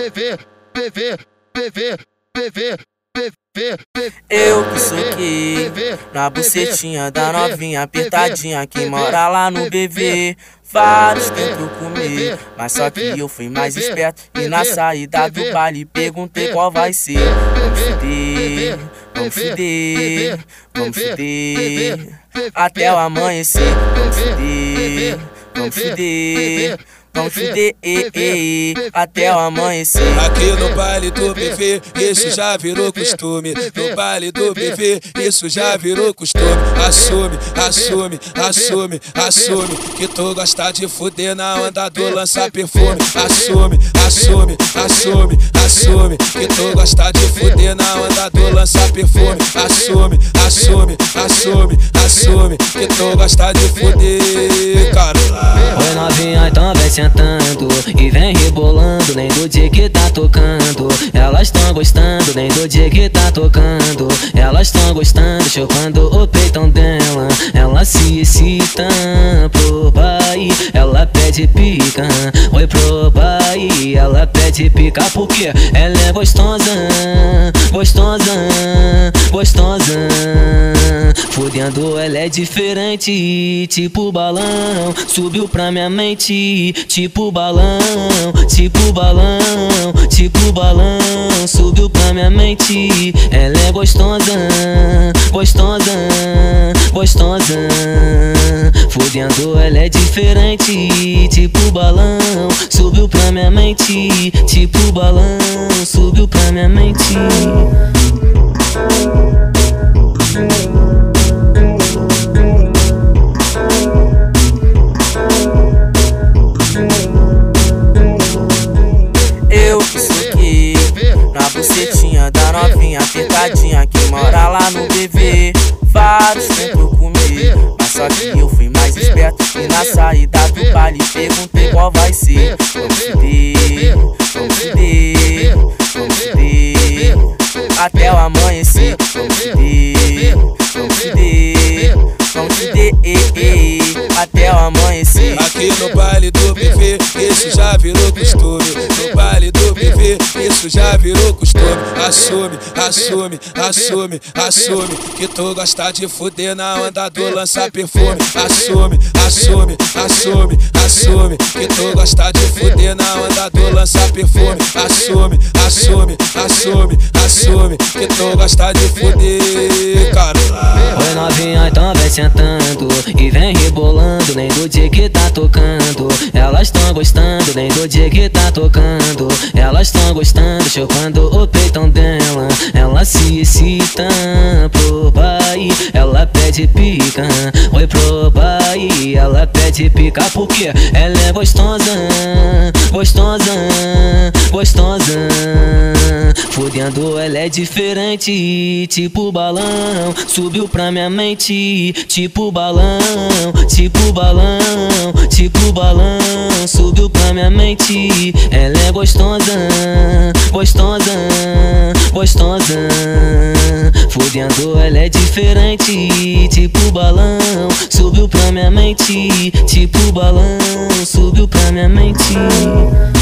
Eu que soquei na bucetinha da novinha apertadinha que mora lá no BV. Vários tentou comer, mas só que eu fui mais esperto. E na saída do baile perguntei qual vai ser. Vamos fuder, vamos fuder, vamos fuder até o amanhecer. Vamos fuder, vamos fuder, vamos fuder até o amanhecer. Aqui no baile do BV, isso já virou costume. No baile do BV, isso já virou costume. Assume, assume, assume, assume que tu gosta de fuder na onda do lança perfume. Assume, assume, assume, assume que tu gosta de fuder na onda do lança perfume. Assume, assume, assume, assume que tu gosta de fuder, cara. Oi novinha, então vem sentando e vem rebolando, nem do dia que tá tocando. Elas tão gostando, nem do dia que tá tocando. Elas tão gostando, chupando o peitão dela. Ela se excita pro pai, ela pede pica. Oi pro pai, ela pede pica porque ela é gostosa, gostosa, gostosa. Fudendo ela é diferente, tipo balão. Subiu pra minha mente, tipo balão, tipo balão, tipo balão. Subiu pra minha mente, ela é gostosa, gostosa, gostosa. Fudendo ela é diferente, tipo balão. Subiu pra minha mente, tipo balão. Subiu pra minha mente. Eu que soquei na bucetinha da novinha apertadinha que mora lá no BV. Vários tentou comer, mas só que eu fui mais esperto. E na saída do baile perguntei qual vai ser. Vamos fuder, vamos fuder, vamos fuder até o amanhecer. Vamos fuder, vamos fuder, vamos fuder até o amanhecer. Aqui no baile do BV, isso já virou costume. No baile do BV, isso já virou costume. Assume, assume, assume, assume que tu gosta de fuder na onda do lança perfume. Assume, assume, assume, assume que tu gosta de fuder na onda do lança perfume. Assume, assume, assume, assume que tu gosta de fuder, cara. Oi novinha, então vem sentando e vem rebolando, nem do dia que tá tocando. Elas tão gostando, nem do dia que tá tocando. Elas tão gostando, chupando o peitão dela. Ela se excita pro pai, ela pede pica. Oi pro pai, ela pede pica porque ela é gostosa, gostosa, gostosa. Fudendo ela é diferente, tipo balão. Subiu pra minha mente, tipo balão, tipo balão, tipo balão. Subiu pra minha mente, ela é gostosa, gostosa, gostosa. Fudendo ela é diferente, tipo balão. Subiu pra minha mente, tipo balão. Subiu pra minha mente.